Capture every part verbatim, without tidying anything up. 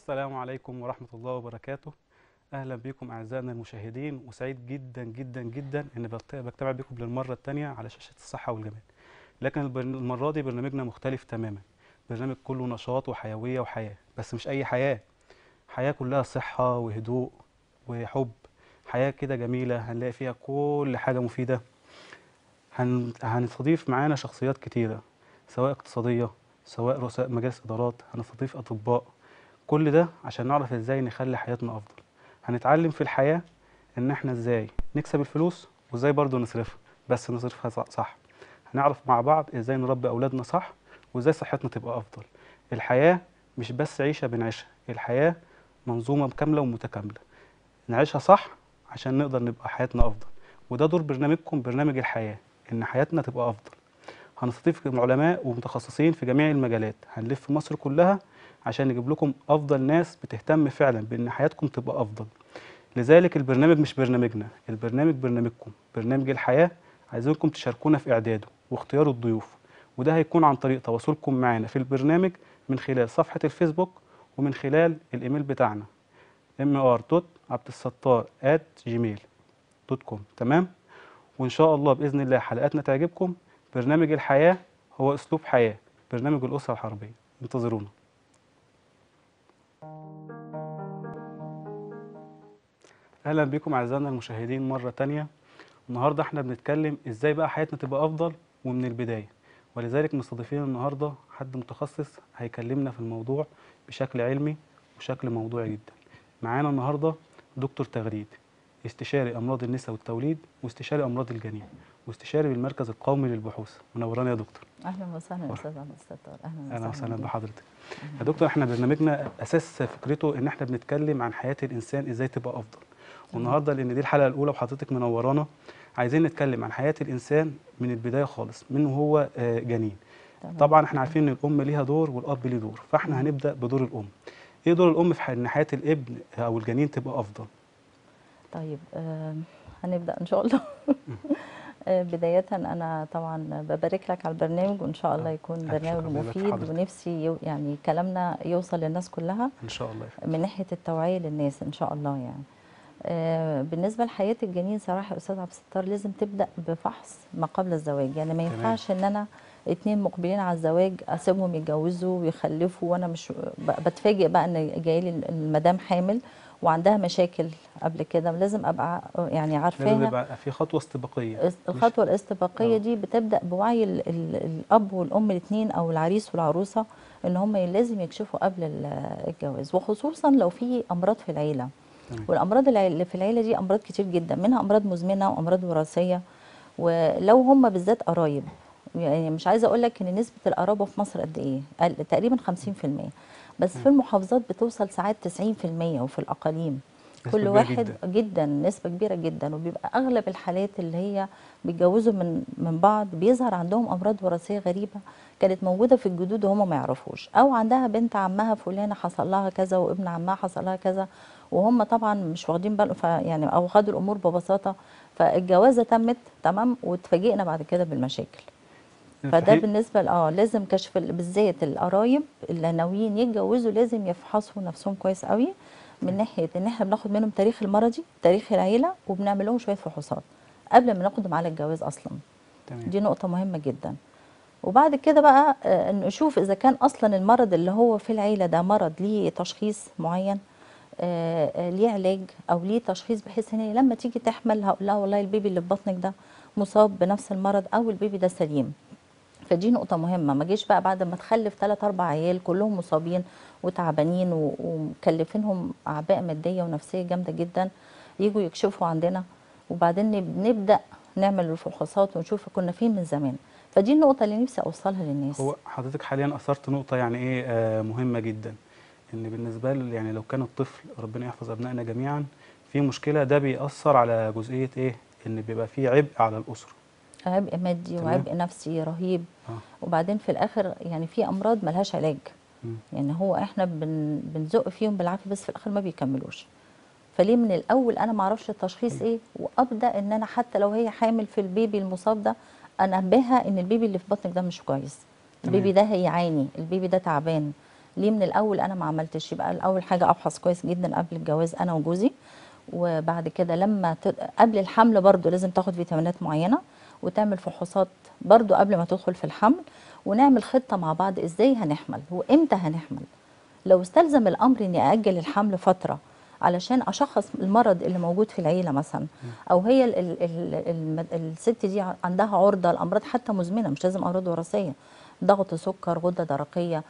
السلام عليكم ورحمة الله وبركاته. أهلا بكم أعزائنا المشاهدين، وسعيد جدا جدا جدا إن بت- بجتمع بكم للمرة التانية على شاشة الصحة والجمال. لكن البر- المرة دي برنامجنا مختلف تماما. برنامج كله نشاط وحيوية وحياة، بس مش أي حياة. حياة كلها صحة وهدوء وحب. حياة كده جميلة هنلاقي فيها كل حاجة مفيدة. هن... هنستضيف معانا شخصيات كتيرة، سواء اقتصادية، سواء رؤساء مجالس إدارات، هنستضيف أطباء. كل ده عشان نعرف ازاي نخلي حياتنا افضل. هنتعلم في الحياة ان احنا ازاي نكسب الفلوس وازاي برضو نصرفها، بس نصرفها ص- صح. هنعرف مع بعض ازاي نربي اولادنا صح، وازاي صحتنا تبقى افضل. الحياة مش بس عيشة بنعيشها، الحياة منظومة كاملة ومتكاملة، نعيشها صح عشان نقدر نبقى حياتنا افضل. وده دور برنامجكم، برنامج الحياة، ان حياتنا تبقى افضل. هنستضيف علماء ومتخصصين في جميع المجالات، هنلف مصر كلها عشان نجيب لكم أفضل ناس بتهتم فعلا بأن حياتكم تبقى أفضل. لذلك البرنامج مش برنامجنا، البرنامج برنامجكم، برنامج الحياة. عايزينكم تشاركونا في إعداده واختيار الضيوف، وده هيكون عن طريق تواصلكم معنا في البرنامج من خلال صفحة الفيسبوك ومن خلال الإيميل بتاعنا ام ار دوت عبد الستار ات جيميل دوت كوم. تمام. وإن شاء الله بإذن الله حلقاتنا تعجبكم. برنامج الحياة هو أسلوب حياة، برنامج الأسرة الحربية. انتظرونا. أهلا بكم أعزائنا المشاهدين مرة تانية. النهاردة احنا بنتكلم إزاي بقى حياتنا تبقى أفضل ومن البداية، ولذلك مستضيفين النهاردة حد متخصص هيكلمنا في الموضوع بشكل علمي وشكل موضوعي جدا. معانا النهاردة دكتور تغريد، استشاري أمراض النساء والتوليد، واستشاري أمراض الجنين، واستشاري بالمركز القومي للبحوث. منورانا يا دكتور. اهلا وسهلا يا استاذ عبد الستار. اهلا اهلا وسهلا وسهلا بيك. بحضرتك. يا أهلاً دكتور، بيك. احنا برنامجنا اساس فكرته ان احنا بنتكلم عن حياه الانسان ازاي تبقى افضل. تمام. والنهارده لان دي الحلقه الاولى وحضرتك منورانا، عايزين نتكلم عن حياه الانسان من البدايه خالص، من وهو آه، جنين. تمام. طبعا احنا عارفين ان الام ليها دور والاب ليه دور، فاحنا مم. هنبدا بدور الام. ايه دور الام في ح- ان حياه الابن او الجنين تبقى افضل؟ طيب، آه هنبدا ان شاء الله. آه بدايه انا طبعا ببارك لك على البرنامج، وان شاء الله آه، يكون الف برنامج شكر بيبارك في مفيد، حضرتك. ونفسي يو يعني كلامنا يوصل للناس كلها ان شاء الله يا فندم. من ناحيه التوعيه للناس ان شاء الله يعني. آه بالنسبه لحياه الجنين صراحه يا استاذ عبد الستار لازم تبدا بفحص ما قبل الزواج، يعني ما تمام. ينفعش ان انا اتنين مقبلين على الزواج اسيبهم يتجوزوا ويخلفوا وانا مش ب- بتفاجئ بقى ان جاي لي المدام حامل وعندها مشاكل قبل كده. لازم ابقى يعني لازم عارفاها. يبقى في خطوه استباقيه. الس- مش الخطوه الاستباقيه اه دي بتبدا بوعي ال ال الاب والام الاثنين او العريس والعروسه ان هم لازم يكشفوا قبل ال- الجواز، وخصوصا لو في امراض في العيله. تمام. والامراض الع- اللي في العيله دي امراض كتير جدا، منها امراض مزمنه وامراض وراثيه. ولو هم بالذات قرايب، يعني مش عايزه اقول لك ان نسبه القرابه في مصر قد ايه، قل- تقريبا خمسين في المية، بس في تمام. المحافظات بتوصل ساعات تسعين في المية، وفي الاقاليم نسبه كل كبيره واحد جدا. جدا، نسبه كبيره جدا. وبيبقى اغلب الحالات اللي هي بيتجوزوا من من بعض بيظهر عندهم امراض وراثيه غريبه كانت موجوده في الجدود وهم ما يعرفوش، او عندها بنت عمها فلانه حصل لها كذا وابن عمها حصل لها كذا وهم طبعا مش واخدين بالهم، يعني او خدوا الامور ببساطه، فالجوازه تمت تمام واتفاجئنا بعد كده بالمشاكل. في فده حين بالنسبه ل- اه لازم كشف ال- بالذات القرايب اللي ناويين يتجوزوا لازم يفحصوا نفسهم كويس قوي، من ناحيه ان احنا بناخد منهم تاريخ المرضي، تاريخ العيله، وبنعمل لهم شويه فحوصات قبل ما ناخدهم على الجواز اصلا. تمام. دي نقطه مهمه جدا. وبعد كده بقى آه، نشوف اذا كان اصلا المرض اللي هو في العيله ده مرض ليه تشخيص معين، آه، آه، ليه علاج او ليه تشخيص، بحيث ان هي لما تيجي تحمل هقول لها والله البيبي اللي في بطنك ده مصاب بنفس المرض او البيبي ده سليم. فدي نقطة مهمة، ما جيش بقى بعد ما تخلف ثلاث أربع عيال كلهم مصابين وتعبانين و- ومكلفينهم أعباء مادية ونفسية جامدة جدا، يجوا يكشفوا عندنا وبعدين نب- نبدأ نعمل الفحوصات ونشوف كنا فين من زمان. فدي النقطة اللي نفسي أوصلها للناس. هو حضرتك حاليا اثرت نقطه يعني ايه آه مهمه جدا، ان بالنسبه له يعني لو كان الطفل، ربنا يحفظ ابنائنا جميعا، في مشكله، ده بيأثر على جزئيه ايه، ان بيبقى في عبء على الاسره. عبء مادي تمام. وعبء نفسي رهيب. اه. وبعدين في الآخر يعني في أمراض ملهاش علاج، مم. يعني هو احنا بن بنزق فيهم بالعافية بس في الآخر ما بيكملوش. فليه من الاول انا ما اعرفش التشخيص ايوه. ايه، وابدا ان انا حتى لو هي حامل في البيبي المصاب ده انبهها ان البيبي اللي في بطنك ده مش كويس، تمام. البيبي ده هيعاني، البيبي ده تعبان. ليه من الاول انا ما عملتش؟ يبقى الاول حاجه ابحث كويس جدا قبل الجواز انا وجوزي، وبعد كده لما ت... قبل الحمل برضو لازم تاخد فيتامينات معينه، وتعمل فحوصات برضو قبل ما تدخل في الحمل، ونعمل خطه مع بعض ازاي هنحمل وامتى هنحمل. لو استلزم الامر اني اجل الحمل فتره علشان اشخص المرض اللي موجود في العيله مثلا، او هي ال ال ال ال الست دي عندها عرضه لامراض حتى مزمنه، مش لازم امراض وراثيه، ضغط، سكر، غده درقيه،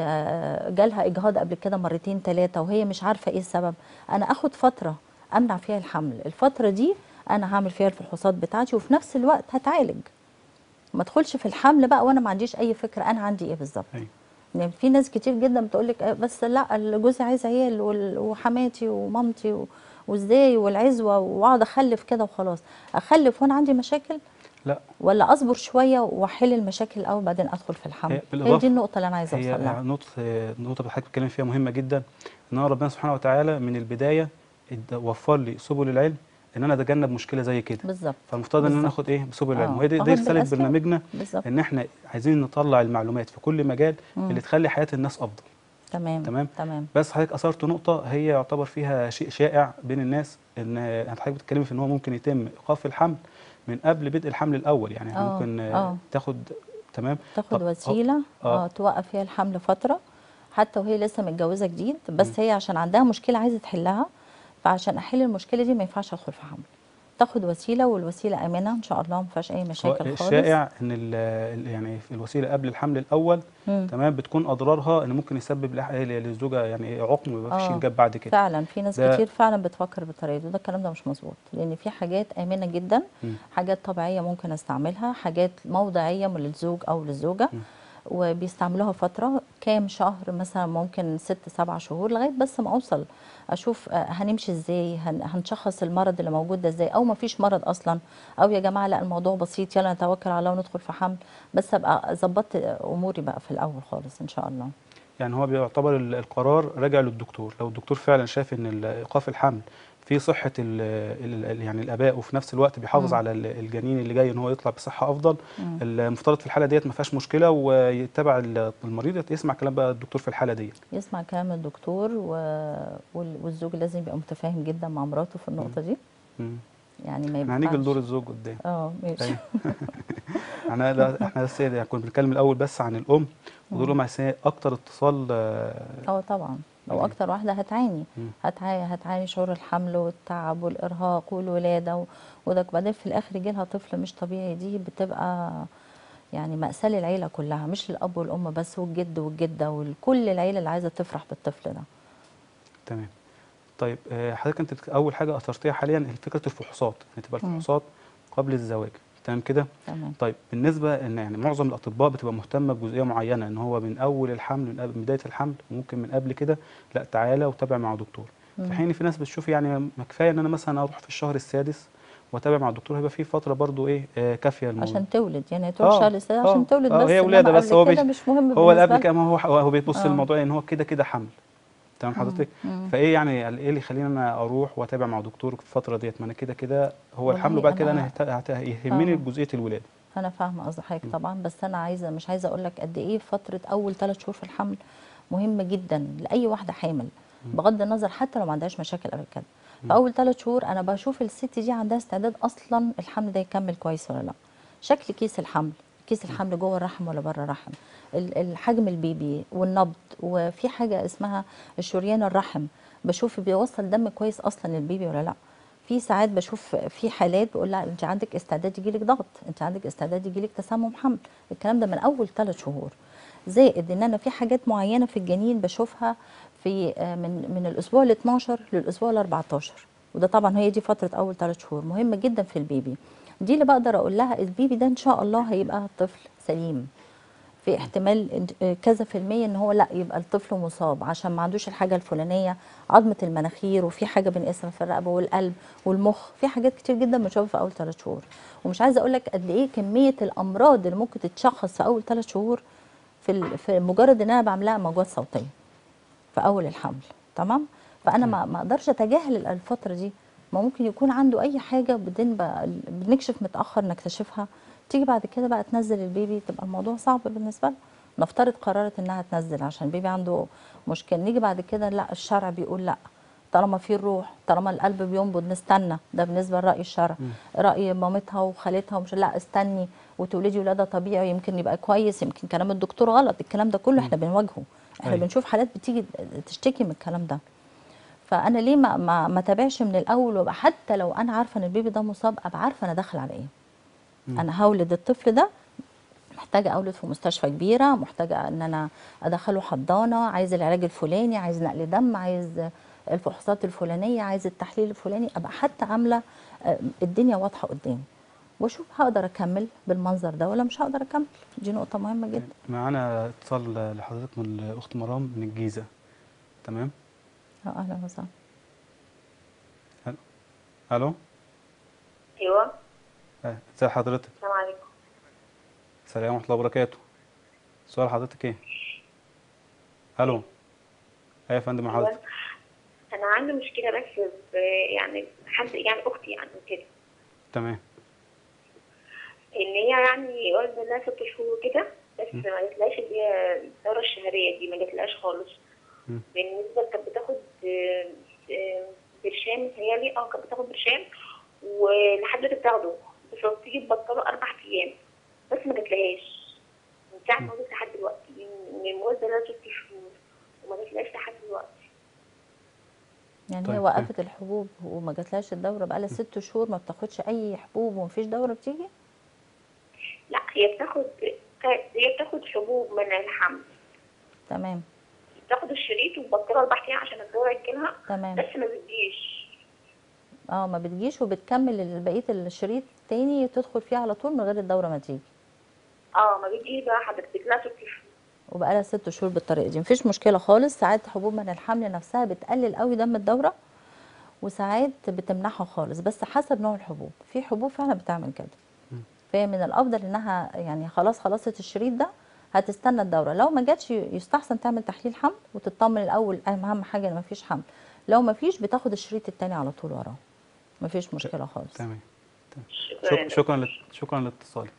آه، جالها اجهاض قبل كده مرتين ثلاثه وهي مش عارفه ايه السبب، انا اخد فتره امنع فيها الحمل. الفتره دي انا هعمل فيها الفحوصات بتاعتي وفي نفس الوقت هتعالج، ما ادخلش في الحمل بقى وانا ما عنديش اي فكره انا عندي ايه بالظبط. أيوة. يعني في ناس كتير جدا بتقول لك بس لا جوزي عايز عيال وال- وحماتي ومامتي و- وازاي والعزوه، واقعد اخلف كده وخلاص. اخلف وانا عندي مشاكل، لا، ولا اصبر شويه واحل المشاكل الاول بعدين ادخل في الحمل؟ هي هي دي بالاضافه، النقطه اللي انا عايزه هي اوصل لها. نقطه نقطه اللي حضرتك بتتكلم فيها مهمه جدا، ان انا ربنا سبحانه وتعالى من البدايه اد- وفر لي سبل العلم ان انا اتجنب مشكله زي كده. بالظبط فالمفترض ان انا بالظبط. اخد ايه بسبل العلم، اه وهي دي, دي اخد رساله بالاسباب برنامجنا، بالظبط. ان احنا عايزين نطلع المعلومات في كل مجال مم. اللي تخلي حياه الناس افضل. تمام تمام. تمام. بس حضرتك اثرت نقطه هي يعتبر فيها شيء شائع بين الناس، ان حضرتك بتتكلمي في ان هو ممكن يتم ايقاف الحمل من قبل بدء الحمل الاول، يعني احنا اه ممكن آه، اه تاخد. تمام. تاخد طب اه وسيله اه اه توقف فيها الحمل فتره، حتى وهي لسه متجوزه جديد، مم. بس هي عشان عندها مشكله عايزه تحلها، فعشان احل المشكله دي ما ينفعش ادخل في حمل. تاخد وسيله، والوسيله امنه ان شاء الله، ما فيهاش اي هو مشاكل خالص. الشائع ان ال- ال- يعني في الوسيله قبل الحمل الاول، مم. تمام، بتكون اضرارها ان ممكن يسبب لح- للزوجه يعني عقم ويبقى في اه انجاب بعد كده. فعلا في ناس ده كتير فعلا بتفكر بالطريقه دي، ده الكلام ده مش مظبوط، لان في حاجات امنه جدا، مم. حاجات طبيعيه ممكن استعملها، حاجات موضعيه من للزوج او للزوجه، مم. وبيستعملوها فتره كام شهر مثلا، ممكن ست سبع شهور، لغايه بس ما اوصل اشوف آه، هنمشي ازاي، هن- هنشخص المرض اللي موجود ده ازاي، او ما فيش مرض اصلا، او يا جماعه لا الموضوع بسيط يلا نتوكل على الله وندخل في حمل. بس ابقى ظبطت اموري بقى في الاول خالص ان شاء الله. يعني هو بيعتبر ال- القرار راجع للدكتور، لو الدكتور فعلا شاف ان ال- ايقاف الحمل في صحه ال ال يعني الاباء، وفي نفس الوقت بيحافظ مم. على ال- الجنين اللي جاي ان هو يطلع بصحه افضل، مم. المفترض في الحاله ديت ما فيهاش مشكله، ويتبع ال- المريض يسمع كلام بقى الدكتور في الحاله ديت. يسمع كلام الدكتور و... وال- والزوج لازم يبقى متفاهم جدا مع مراته في مم. النقطة دي، مم. يعني ما احنا هنيجي لدور ينفعش. الزوج قدام. اه ماشي. ايوه. احنا لا احنا بس يعني كنا بنتكلم الاول بس عن الام، ودور مم. الام هي اكتر اتصال آه، اه طبعا، لو يعني. اكتر واحدة هتعاني، مم. هتعاني هتعاني شعور الحمل والتعب والارهاق والولادة و... وده بعدين في الاخر يجي لها طفل مش طبيعي، دي بتبقى يعني مأساة للعيلة كلها، مش للأب والأم بس، والجد والجدة وكل العيلة اللي عايزة تفرح بالطفل ده. تمام. طيب آه، حضرتك انت اول حاجه اثرتيها حاليا هي فكره الفحوصات، ان تبقى مم. الفحوصات قبل الزواج. تمام كده. تمام. طيب بالنسبه ان يعني معظم الاطباء بتبقى مهتمه بجزئيه معينه، ان هو من اول الحمل، من قبل- من بدايه الحمل، وممكن من قبل كده لا تعالى وتابع مع دكتور. في مم. حين في ناس بتشوف يعني ما كفايه ان انا مثلا اروح في الشهر السادس واتابع مع الدكتور، هيبقى في فتره برضو ايه آه كافيه للموضوع. عشان تولد، يعني تروح اه شهر السادس اه عشان تولد اه هي بس، ولاده انما بس، قبل هو كده بيش مش مهم هو اللي بالنسبة قبل لها. كده ما هو هو بيبص اه. للموضوع ان هو كده كده حمل. تمام مم. حضرتك. مم. فايه يعني ايه اللي يخليني انا اروح واتابع مع دكتور في الفتره ديت؟ ما انا كده كده هو الحمل، والله وبعد كده انا انا هت- هت- يهمني اه جزئيه الولاده. انا فاهمه قصد حضرتك م- طبعا، بس انا عايزه مش عايزه اقول لك قد ايه فتره اول ثلاث شهور في الحمل مهمه جدا لاي واحده حامل، م- بغض النظر حتى لو ما عندهاش مشاكل قبل كده. م- فاول ثلاث شهور انا بشوف الست دي عندها استعداد اصلا الحمل ده يكمل كويس ولا لا، شكل كيس الحمل، كيس م- الحمل جوه الرحم ولا بره الرحم، ال- الحجم البيبي والنبض، وفي حاجه اسمها الشريان الرحم، بشوف بيوصل دم كويس اصلا للبيبي ولا لا. في ساعات بشوف في حالات بقول لها انت عندك استعداد يجيلك ضغط، انت عندك استعداد يجيلك تسمم حمل، الكلام ده من اول ثلاث شهور. زائد ان انا في حاجات معينه في الجنين بشوفها في آه، من من الاسبوع ال اتناشر للاسبوع ال اربعتاشر، وده طبعا هي دي فتره اول ثلاث شهور مهمه جدا في البيبي، دي اللي بقدر اقول لها البيبي ده ان شاء الله هيبقى طفل سليم، في احتمال إن- كذا في المية ان هو لا يبقى الطفل مصاب عشان ما عندوش الحاجة الفلانية، عظمة المناخير، وفي حاجة بنقيسها في الرقبة والقلب والمخ، في حاجات كتير جدا بنشوفها في اول ثلاث شهور. ومش عايزة اقول لك قد ايه كمية الامراض اللي ممكن تتشخص في اول ثلاث شهور في ال- في مجرد ان انا بعملها موجات صوتية في اول الحمل. تمام. فانا تمام. ما ما اقدرش اتجاهل الفتره دي، ما ممكن يكون عنده اي حاجه بعدين بقى بنكشف متاخر نكتشفها، تيجي بعد كده بقى تنزل البيبي تبقى الموضوع صعب بالنسبه لها. نفترض قررت انها تنزل عشان البيبي عنده مشكله، نيجي بعد كده لا الشرع بيقول لا، طالما في الروح، طالما القلب بينبض نستنى. ده بالنسبه لراي الشرع. مم. راي مامتها وخالتها ومش لا استني وتولدي ولاده طبيعي يمكن يبقى كويس، يمكن كلام الدكتور غلط. الكلام ده كله مم. احنا بنواجهه، احنا ايوه. بنشوف حالات بتيجي تشتكي من الكلام ده. فانا ليه ما ما, ما تابعش من الاول، وابقى حتى لو انا عارفه ان البيبي ده مصاب ابقى عارفه انا داخله على ايه. مم. انا هولد الطفل ده، محتاجه اولد في مستشفى كبيره، محتاجه ان انا ادخله حضانه، عايز العلاج الفلاني، عايز نقل دم، عايز الفحوصات الفلانيه، عايز التحليل الفلاني، ابقى حتى عامله آه، الدنيا واضحه قدامي، واشوف هقدر اكمل بالمنظر ده ولا مش هقدر اكمل. دي نقطه مهمه جدا. معانا اتصال لحضرتك من الاخت مرام من الجيزه. تمام. آه، اهلا وسهلا. الو. ايوه. آه، ازي حضرتك؟ السلام عليكم. السلام ورحمه الله وبركاته. سؤال حضرتك ايه؟ الو. ايوه. ايوه يا فندم، مع ايوه حضرتك. انا عندي مشكله بس في يعني حد يعني اختي يعني كده، تمام. ان هي يعني والده لها ست شهور كده، بس مم. ما جاتلهاش اللي هي الدوره الشهريه دي، ما جاتلهاش خالص. مم. بالنسبه كانت بتاخد آه، آه، برشام، متهيألي اه كانت بتاخد برشام ولحد دلوقتي بتاخده، بس لو تيجي تبطله اربع ايام بس ما جاتلهاش من ساعه مم. ما ولدت لحد دلوقتي، من من والده لها ست شهور وما جاتلهاش لحد دلوقتي. يعني هي طيب. تمام. وقفت الحبوب وما جاتلهاش الدوره بقالها ست شهور ما بتاخدش اي حبوب ومفيش دوره بتيجي؟ لا هي بتاخد هي بتاخد حبوب منع الحمل، تمام. بتاخد الشريط وتبطلها اربع ايام عشان الدورة تجيلها، تمام. بس ما بتجيش. اه ما بتجيش وبتكمل بقيه الشريط تاني تدخل فيه على طول من غير الدوره ما تيجي. اه ما بتجيش بقى حضرتك، لا ست شهور. وبقالها ست شهور بالطريقه دي مفيش مشكله خالص. ساعات حبوب من الحمل نفسها بتقلل قوي دم الدوره، وساعات بتمنعها خالص، بس حسب نوع الحبوب. في حبوب فعلا بتعمل كده. مم. فهي من الافضل انها يعني خلاص خلصت الشريط ده هتستنى الدوره، لو ما جاتش يستحسن تعمل تحليل حمل وتطمن الاول، اهم حاجه ان مفيش حمل. لو مفيش بتاخد الشريط التاني على طول وراه، مفيش مشكله خالص. تمام. تمام. شكرا شك... يا شكرا دكتور. لت... شكرا لاتصالك.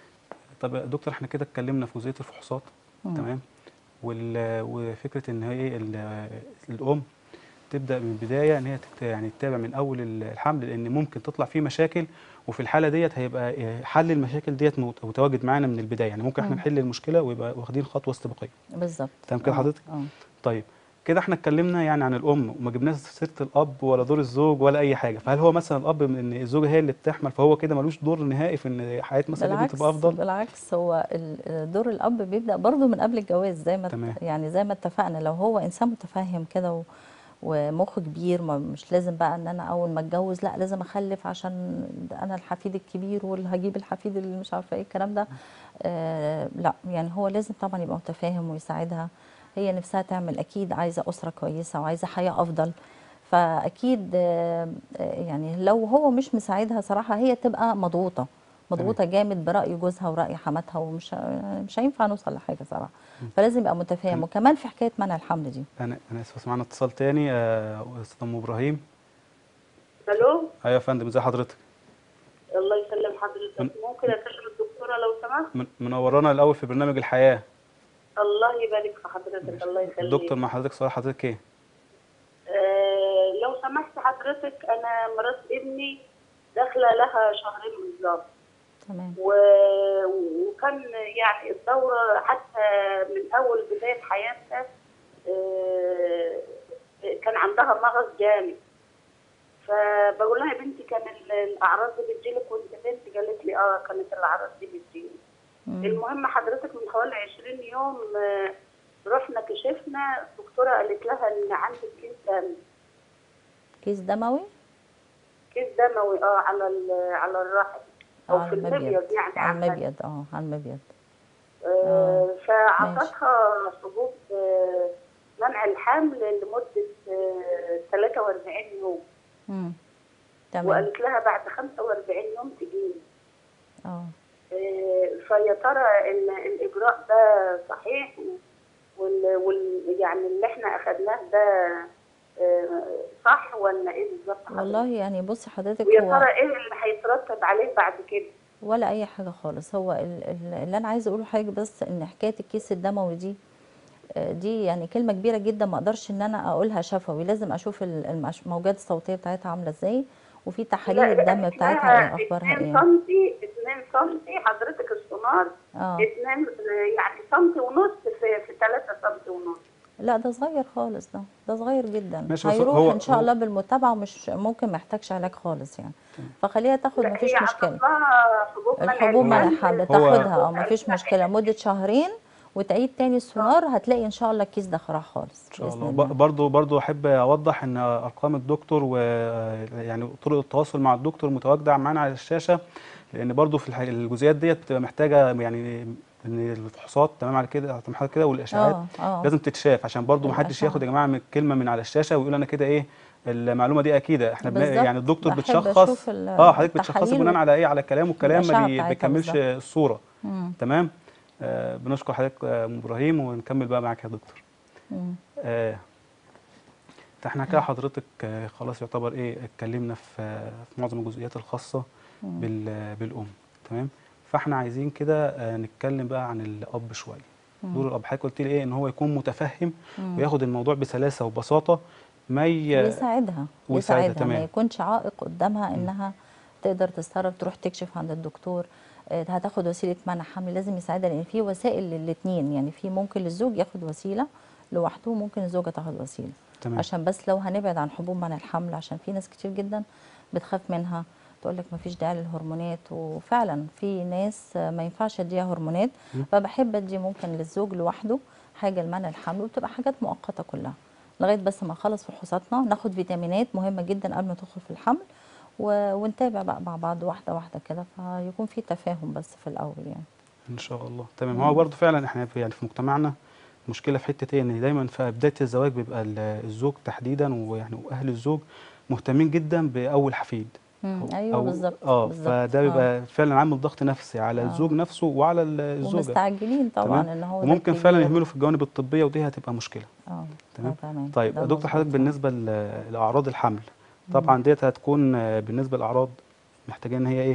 طب يا دكتور، احنا كده اتكلمنا في جزئيه الفحوصات. مم. تمام. وال... وفكره ان هي ايه ال... الام تبدا من البدايه ان هي تت... يعني تتابع من اول الحمل، لان ممكن تطلع فيه مشاكل، وفي الحاله ديت هيبقى حل المشاكل ديت مت- متواجد معانا من البدايه. يعني ممكن احنا مم. نحل المشكله ويبقى واخدين خطوه استباقيه. بالظبط. تمام كده اه حضرتك؟ اه طيب، كده احنا اتكلمنا يعني عن الام وما جبناش سيره الاب ولا دور الزوج ولا اي حاجه. فهل هو مثلا الاب من ان الزوجه هي اللي بتحمل فهو كده ملوش دور نهائي في ان حياه مثلا الابن تبقى بالعكس افضل؟ بالعكس، هو ال- دور الاب بيبدا برضو من قبل الجواز، زي ما ات- تمام. يعني زي ما اتفقنا. لو هو انسان متفهم كده و- ومخ كبير، ما مش لازم بقى ان انا اول ما اتجوز لا لازم اخلف عشان ده انا الحفيد الكبير واللي هجيب الحفيد اللي مش عارفه ايه الكلام ده. آه لا، يعني هو لازم طبعا يبقى متفاهم ويساعدها. هي نفسها تعمل، اكيد عايزه اسره كويسه وعايزه حياه افضل. فاكيد آه، آه، يعني لو هو مش مساعدها صراحه هي تبقى مضغوطه، تمام. مضغوطه جامد براي جوزها وراي حماتها، ومش يعني مش هينفع نوصل لحاجه صراحه. م. فلازم يبقى متفاهم. انا وكمان في حكايه منع الحمل دي. انا انا اسف، بس معانا اتصال تاني. آه، استاذ ام ابراهيم. الو. ايوه يا فندم، ازي حضرتك؟ الله يسلم من... حضرتك، ممكن اكلم الدكتوره لو سمحت؟ من... منورانا الاول في برنامج الحياه. الله يبارك في حضرتك، ماشي. الله الدكتور يخليك. مع حضرتك، سؤال حضرتك ايه؟ آه لو سمحت حضرتك، انا مرات ابني داخله لها شهرين بالظبط، تمام. و- وكان يعني الدورة حتى من أول بداية حياتها آه، كان عندها مغص جامد. فبقول لها يا بنتي كان ال- الأعراض دي بتجيلك وأنت بنت؟ قالت لي اه كانت الأعراض دي بتجيلي. مم. المهم حضرتك من حوالي عشرين يوم آه، رحنا كشفنا، الدكتورة قالت لها إن عندك كيس دم، كيس دموي. كيس دموي اه على ال- على الرحم اه أو على في المبيض. المبيض يعني على عامة. المبيض اه على المبيض. اه آه، ماشي. فعطتها حبوب آه، منع الحمل لمدة آه، ثلاثة وأربعين يوم، امم تمام. وقالت لها بعد خمسة وأربعين يوم تجيني. اه آه، فيا ترى ال- الإجراء ده صحيح، وال وال يعني اللي احنا أخدناه ده آه، صح ولا إيه بالظبط والله حضرتك؟ يعني بصي حضرتك ويا هو ترى إيه اللي هيترتب عليه بعد كده؟ ولا اي حاجه خالص. هو ال- ال- اللي انا عايزه اقوله حاجه بس، ان حكايه الكيس الدموي دي آه، دي يعني كلمه كبيره جدا، ما اقدرش ان انا اقولها شفوي، لازم اشوف ال- المش- الموجات الصوتيه بتاعتها عامله ازاي، وفي تحاليل لا الدم لا، بتاعتها اسمها ايه، اخبارها اتنين ايه. سنتي، اتنين سنتي حضرتك السونار، اه اتنين يعني سنتي ونص في في ثلاثة سنتي ونص. لا ده صغير خالص، ده ده صغير جدا، ماشي، بس هيروح هو ان شاء هو الله بالمتابعه، ومش ممكن ما يحتاجش علاج خالص يعني. تمام. فخليها تاخد، لا ما هي فيش مشكله. هتطلع حبوب منع الحبوب هو الحمل منعها هو بتاخدها، اه ما فيش مشكله مده شهرين، وتعيد تاني السونار، هتلاقي ان شاء الله الكيس ده راح خالص ان شاء باذن الله. ب- الله. برضو برضو احب اوضح ان ارقام الدكتور ويعني طرق التواصل مع الدكتور متواجده معانا على الشاشه، لان برضو في الح- الجزئيات ديت بتبقى محتاجه يعني ان الفحوصات تمام على كده تمام على كده، والاشعاعات اه اه لازم تتشاف، عشان برضو ما حدش الاشعه ياخد يا جماعه من الكلمه من على الشاشه ويقول انا كده ايه المعلومه دي اكيده. احنا بن... بالظبط، يعني الدكتور بحب اشوف بتشخص. ال- اه حضرتك بتشخصي التحاليل بناء على ايه؟ على كلام، والكلام ما والاشعه بي... بتاعتها بيكملش بالظبط. الصوره. مم. تمام. آه بنشكر حضرتك آه، ام ابراهيم، ونكمل بقى معاك يا دكتور. مم. آه فاحنا كده حضرتك آه، خلاص يعتبر ايه اتكلمنا في آه، في معظم الجزئيات الخاصة مم. بال- بالأم. تمام. فاحنا عايزين كده آه، نتكلم بقى عن الأب شوية. مم. دور الأب، حضرتك قلت لي ايه؟ ان هو يكون متفهم مم. وياخد الموضوع بسلاسة وبساطة، ما ي... ويساعدها ويساعدها. يساعدها ما تمام. يكونش عائق قدامها مم. انها تقدر تتصرف، تروح تكشف عند الدكتور، آه، هتاخد وسيله منع حمل، لازم يساعدها، لان في وسائل للاثنين يعني، في ممكن للزوج ياخد وسيله لوحده، وممكن الزوجه تاخد وسيله، تمام. عشان بس لو هنبعد عن حبوب منع الحمل، عشان في ناس كتير جدا بتخاف منها، تقول لك ما فيش داعي للهرمونات، وفعلا في ناس آه، ما ينفعش اديها هرمونات، مم. فبحب ادي ممكن للزوج لوحده حاجه لمنع الحمل، وبتبقى حاجات مؤقته كلها لغايه بس ما نخلص فحوصاتنا، ناخد فيتامينات مهمه جدا قبل ما تدخل في الحمل، و... ونتابع بقى مع بعض واحده واحده كده، فيكون في تفاهم بس في الاول يعني. ان شاء الله. تمام. هو مم. برضه فعلا احنا في يعني في مجتمعنا مشكله في حته ايه؟ ان دايما في بدايه الزواج بيبقى ال- الزوج تحديدا ويعني واهل الزوج مهتمين جدا باول حفيد، مم. او ايوه او بالظبط اه بالظبط فده اه بيبقى فعلا عامل ضغط نفسي على اه الزوج نفسه وعلى ال- الزوجه. ومستعجلين تمام. طبعا ان هو ده وممكن فعلا الكبير. يهملوا في الجوانب الطبيه، ودي هتبقى مشكله. اه اه تمام. تمام طيب ده يا دكتور، حضرتك مظبوط فعلا. بالنسبه ل- لاعراض الحمل، مم. طبعا ديت هتكون آه، بالنسبه لاعراض محتاجين ان هي ايه؟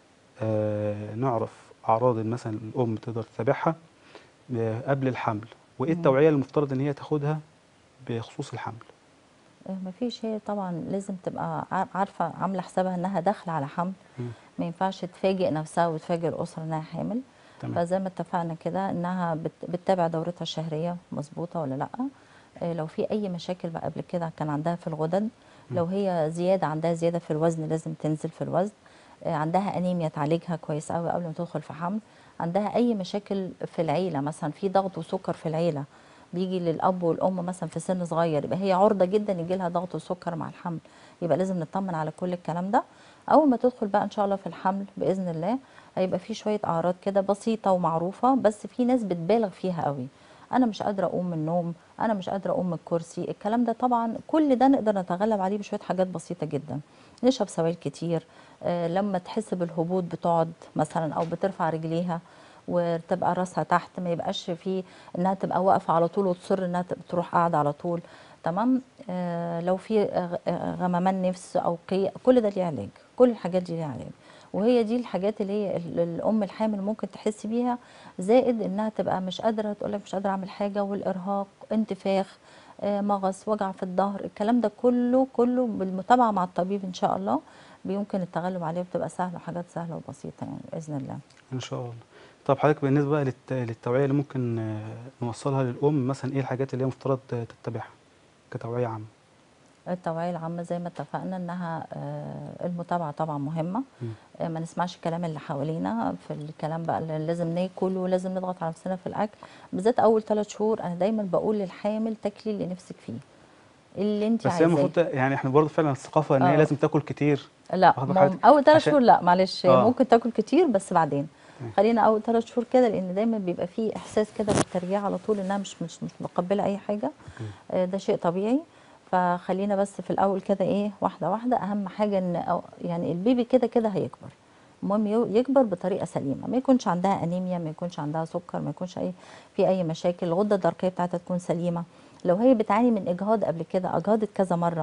آه نعرف اعراض مثلا الام تقدر تتابعها آه، قبل الحمل، وايه مم. التوعيه اللي المفترض ان هي تاخدها بخصوص الحمل. آه، مفيش، هي طبعا لازم تبقى عار- عارفه، عامله حسابها انها داخله على حمل، مم. ما ينفعش تفاجئ نفسها وتفاجئ الاسره انها حامل. تمام. فزي ما اتفقنا كده، انها بت- بتتابع دورتها الشهريه مظبوطه ولا لا، آه، لو في اي مشاكل بقى قبل كده كان عندها في الغدد، مم. لو هي زياده، عندها زياده في الوزن لازم تنزل في الوزن، آه، عندها انيميا تعالجها كويس قوي قبل ما تدخل في حمل، عندها اي مشاكل في العيله، مثلا في ضغط وسكر في العيله بيجي للاب والام مثلا في سن صغير، يبقى هي عرضه جدا يجي لها ضغط وسكر مع الحمل، يبقى لازم نطمن على كل الكلام ده. اول ما تدخل بقى ان شاء الله في الحمل باذن الله، هيبقى في شويه اعراض كده بسيطه ومعروفه، بس في ناس بتبالغ فيها قوي، انا مش قادره اقوم من النوم، انا مش قادره اقوم من الكرسي، الكلام ده طبعا كل ده نقدر نتغلب عليه بشويه حاجات بسيطه جدا، نشرب سوائل كتير، آه لما تحس بالهبوط بتقعد مثلا او بترفع رجليها وتبقى راسها تحت، ما يبقاش فيه انها تبقى واقفه على طول وتصر انها تبقى تروح قاعده على طول. تمام. آه لو في غ- آه، غممان نفس او قيء، كل ده ليه علاج، كل الحاجات دي ليها علاج، وهي دي الحاجات اللي هي ال- الام الحامل ممكن تحس بيها، زائد انها تبقى مش قادره، تقول لك مش قادره اعمل حاجه، والارهاق، انتفاخ، آه، مغص، وجع في الظهر، الكلام ده كله كله بالمتابعه مع الطبيب ان شاء الله بيمكن التغلب عليه، بتبقى سهله، حاجات سهله وبسيطه يعني باذن الله. ان شاء الله. طب حضرتك بالنسبه بقى للت... للتوعيه اللي ممكن آه، نوصلها للام، مثلا ايه الحاجات اللي هي مفترض تتبعها كتوعيه عامه؟ التوعية العامة زي ما اتفقنا انها آه، المتابعة طبعا مهمة، مم. آه، ما نسمعش الكلام اللي حوالينا في الكلام بقى اللي لازم ناكل ولازم نضغط على نفسنا في الاكل، بالذات اول ثلاث شهور انا دايما بقول للحامل تاكلي اللي نفسك فيه، اللي انت بس هي عايزاه. المفروض ت- يعني احنا برضه فعلا الثقافه ان هي اه لازم تاكل كتير. لا، واخد بال مم... حضرتك؟ اول ثلاث عشان شهور لا معلش، اه ممكن تاكل كتير بس بعدين، تمام. خلينا اول ثلاث شهور كده، لان دايما بيبقى فيه احساس كده بالترجيع على طول، انها مش مش مش متقبله اي حاجه، مم. آه، ده شيء طبيعي، فخلينا بس في الاول كده ايه، واحده واحده، اهم حاجه ان أو- يعني البيبي كده كده هيكبر، المهم يو- يكبر بطريقه سليمه، ما يكونش عندها انيميا، ما يكونش عندها سكر، ما يكونش اي في اي مشاكل، الغده الدرقيه بتاعتها تكون سليمه، لو هي بتعاني من اجهاض قبل كده، اجهضت كذا مره،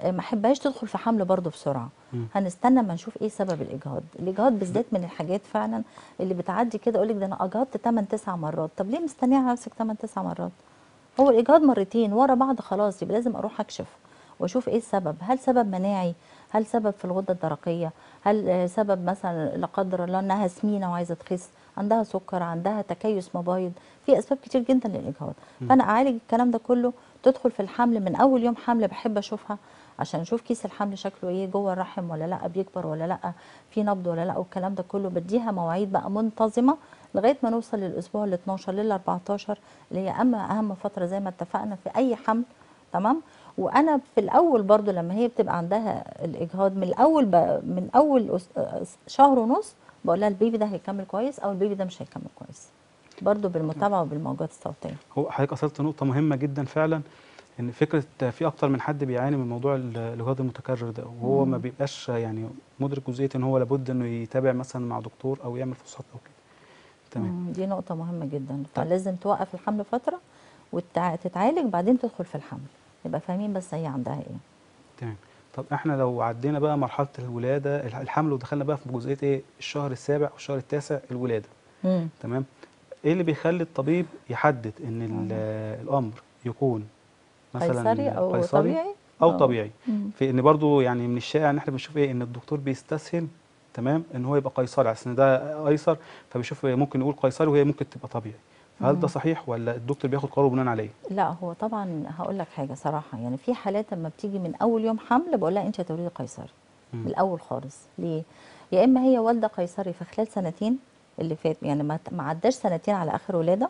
ما احبهاش تدخل في حمل برضو بسرعه. مم. هنستنى ما نشوف ايه سبب الاجهاض. الاجهاض بالذات من الحاجات فعلا اللي بتعدي كده، اقول لك ده انا اجهضت تمن تسع مرات. طب ليه مستنيه على نفسك تمن تسع مرات؟ هو الاجهاض مرتين ورا بعض خلاص، يبقى لازم اروح اكشف واشوف ايه السبب. هل سبب مناعي؟ هل سبب في الغده الدرقيه؟ هل آه، سبب مثلا لا قدر الله انها سمينه وعايزه تخس، عندها سكر، عندها تكيس مبايض؟ في اسباب كتير جدا للاجهاض. فانا اعالج الكلام ده كله. تدخل في الحمل من اول يوم حمل بحب اشوفها عشان اشوف كيس الحمل شكله ايه جوه الرحم ولا لا، بيكبر ولا لا، في نبض ولا لا، والكلام ده كله. بديها مواعيد بقى منتظمه لغايه ما نوصل للاسبوع ال اتناشر لل اربعتاشر اللي هي اهم اهم فتره زي ما اتفقنا في اي حمل. تمام. وانا في الاول برضو لما هي بتبقى عندها الاجهاض من الاول ب... من اول أس- شهر ونص بقول لها البيبي ده هيكمل كويس او البيبي ده مش هيكمل كويس، برضو بالمتابعه وبالموجات الصوتيه. هو حضرتك اثرت نقطه مهمه جدا فعلا، ان فكره في اكتر من حد بيعاني من موضوع ال- الاجهاض المتكرر ده، وهو ما بيبقاش يعني مدرك جزئيه ان هو لابد انه يتابع مثلا مع دكتور او يعمل فحوصات او كده. تمام. مم، دي نقطه مهمه جدا. طيب. فلازم توقف الحمل فتره وتتعالج بعدين تدخل في الحمل، نبقى فاهمين بس هي عندها ايه. تمام. طب احنا لو عدينا بقى مرحله الولاده الح- الحمل ودخلنا بقى في جزئيه ايه الشهر السابع والشهر التاسع الولاده. مم. تمام. ايه اللي بيخلي الطبيب يحدد ان ال- الامر يكون قيصري مثلا او قيصري طبيعي. او اه. طبيعي؟ مم. في ان برضو يعني من الشائع ان احنا بنشوف ايه ان الدكتور بيستسهل، تمام، ان هو يبقى قيصري على ان ده ايسر، فبيشوف ممكن يقول قيصري وهي ممكن تبقى طبيعي. فهل ده مم. صحيح ولا الدكتور بياخد قراره بناء عليه؟ لا هو طبعا هقول لك حاجه صراحه، يعني في حالات لما بتيجي من اول يوم حمل بقول لها انت هتولدي قيصري مم. من الاول خالص. ليه؟ يا اما هي والده قيصري في خلال سنتين اللي فات، يعني ما ما عداش سنتين على اخر ولاده،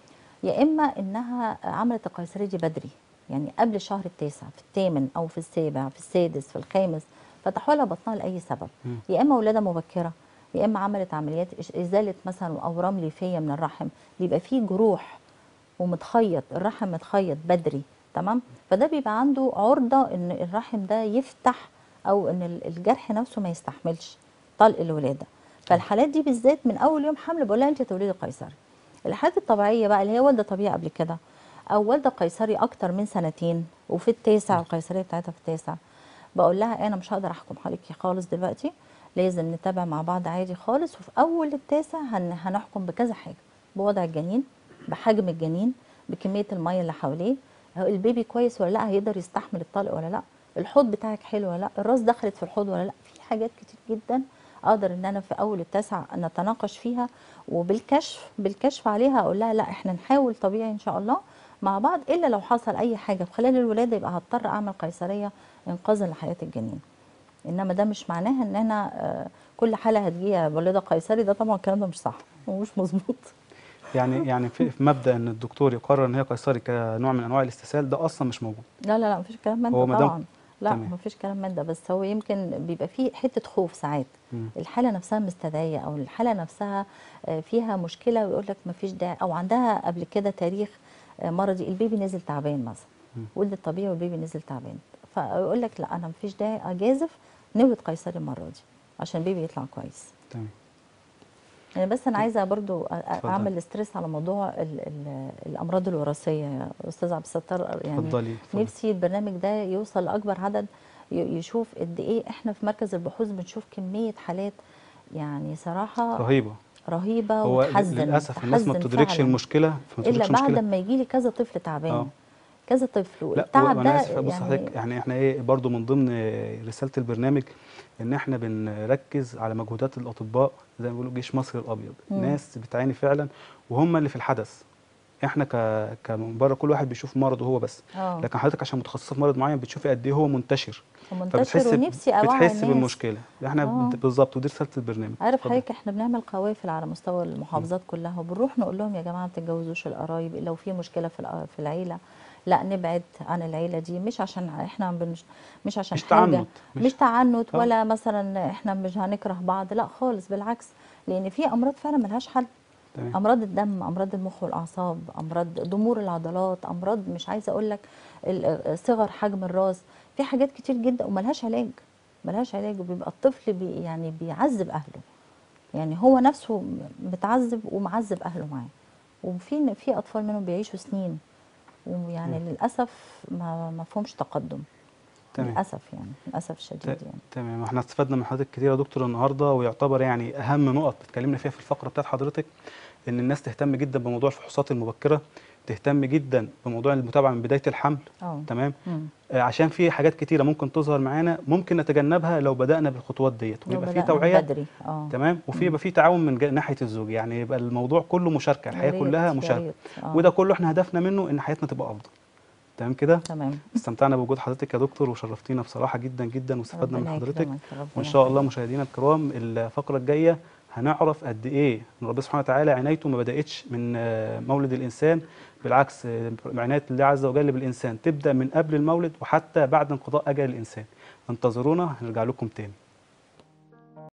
يا اما انها عملت القيصريه دي بدري، يعني قبل الشهر التاسع، في الثامن او في السابع في السادس في الخامس، فتحوا لها بطنها لاي سبب. مم. يا اما ولاده مبكره، يا اما عملت عمليات إش- ازاله مثلا اورام ليفيه من الرحم، بيبقى فيه جروح ومتخيط الرحم متخيط بدري. تمام. فده بيبقى عنده عرضه ان الرحم ده يفتح او ان ال- الجرح نفسه ما يستحملش طلق الولاده. فالحالات دي بالذات من اول يوم حمل بقول لها انت هتولدي قيصري. الحالات الطبيعيه بقى اللي هي والده طبيعي قبل كده او والده قيصري اكتر من سنتين وفي التاسع القيصريه بتاعتها في التاسع، بقول لها انا مش هقدر احكم عليكي خالص دلوقتي، لازم نتابع مع بعض عادي خالص، وفي اول التاسع هن هنحكم بكذا حاجه، بوضع الجنين، بحجم الجنين، بكميه الميه اللي حواليه، هو البيبي كويس ولا لا، هيقدر يستحمل الطلق ولا لا، الحوض بتاعك حلو ولا لا، الراس دخلت في الحوض ولا لا. في حاجات كتير جدا اقدر ان انا في اول التاسع نتناقش فيها، وبالكشف بالكشف عليها اقول لها لا احنا نحاول طبيعي ان شاء الله مع بعض، الا لو حصل اي حاجه في خلال الولاده يبقى هضطر اعمل قيصريه انقاذا لحياه الجنين. انما ده مش معناها ان انا آه، كل حاله هتجيها ولاده قيصري، ده طبعا الكلام ده مش صح ومش مظبوط. يعني يعني في, في مبدا ان الدكتور يقرر ان هي قيصري كنوع من انواع الاستسهال ده اصلا مش موجود. لا لا لا مفيش كلام من هو ده ما دام طبعا. لا تمام. مفيش كلام من ده، بس هو يمكن بيبقى فيه حته خوف ساعات، مم. الحاله نفسها مستدعيه او الحاله نفسها آه، فيها مشكله ويقول لك مفيش داعي، او عندها قبل كده تاريخ آه، مرضي، البيبي نزل تعبان مثلا، مم. ولد الطبيعي والبيبي نزل تعبان، فيقول لك لا انا مفيش داعي اجازف نولد قيصري المره دي عشان البيبي يطلع كويس. تمام. يعني بس انا عايزه برضو أ- أ- اتفضلي. اعمل ستريس على موضوع ال ال الامراض الوراثيه يا استاذ عبد الستار، يعني اتفضلي اتفضلي. نفسي البرنامج ده يوصل لاكبر عدد، ي- يشوف قد ايه احنا في مركز البحوث بنشوف كميه حالات يعني صراحه رهيبه. رهيبه هو ل- وتحزن للاسف الناس ما تحزن بتدركش فعلا. المشكله ما الا بتدركش بعد المشكله. ما يجي لي كذا طفل اه. تعبان، كذا طفل، لا و- والتعب ده وانا اسف بص يعني. حضرتك، يعني احنا ايه برضو من ضمن رساله البرنامج ان احنا بنركز على مجهودات الاطباء زي ما بيقولوا جيش مصر الابيض، مم. ناس بتعاني فعلا وهم اللي في الحدث. احنا ك كمن بره كل واحد بيشوف مرضه هو بس، اه لكن حضرتك عشان متخصصه في مرض معين بتشوفي قد ايه هو منتشر، ومنتشر فبتحس ب- ونفسي اوعي بتحس الناس. بالمشكله. احنا اه ب- بالظبط، ودي رساله البرنامج. عارف اتفضل. حضرتك احنا بنعمل قوافل على مستوى المحافظات كلها، وبنروح نقول لهم يا جماعه ما تتجوزوش القرايب، لو في مشكله في الق- في العيله لا نبعد عن العيله دي، مش عشان احنا بنش مش عشان مش حاجه، تعنت مش, مش تعنت اه. ولا مثلا احنا مش هنكره بعض، لا خالص بالعكس، لان في امراض فعلا ملهاش حل، تمام. امراض الدم، امراض المخ والاعصاب، امراض ضمور العضلات، امراض مش عايزه اقول لك ال- صغر حجم الراس، في حاجات كتير جدا وملهاش علاج، ملهاش علاج، وبيبقى الطفل بي يعني بيعذب اهله، يعني هو نفسه متعذب ومعذب اهله معاه، وفي في اطفال منهم بيعيشوا سنين ويعني مم. للاسف ما ما فيهمش تقدم. تمام. للاسف يعني، للاسف الشديد يعني. تمام. احنا استفدنا من حضرتك كتير يا دكتور النهارده، ويعتبر يعني اهم نقط اتكلمنا فيها في الفقره بتاعت حضرتك ان الناس تهتم جدا بموضوع الفحوصات المبكره، تهتم جدا بموضوع المتابعه من بدايه الحمل. اه تمام. مم. آه، عشان في حاجات كتيره ممكن تظهر معانا ممكن نتجنبها لو بدانا بالخطوات ديت، لو ويبقى في بدأنا من توعيه. بدري. اه تمام. وفي مم. يبقى في تعاون من جا- ناحيه الزوج، يعني يبقى الموضوع كله مشاركه، يا الحياه ريت كلها يا مشاركه. ريت. اه وده كله احنا هدفنا منه ان حياتنا تبقى افضل. تمام كده. تمام. استمتعنا بوجود حضرتك يا دكتور وشرفتينا بصراحه جدا جدا، واستفدنا من ربنا حضرتك. يكرمك، ربنا وان شاء الله يخليك. مشاهدينا الكرام الفقره الجايه هنعرف قد ايه ان ربنا سبحانه وتعالى عنايته ما بداتش من آه، مولد الانسان، بالعكس آه، عنايه الله عز وجل بالانسان تبدا من قبل المولد وحتى بعد انقضاء اجل الانسان. انتظرونا هنرجع لكم تاني.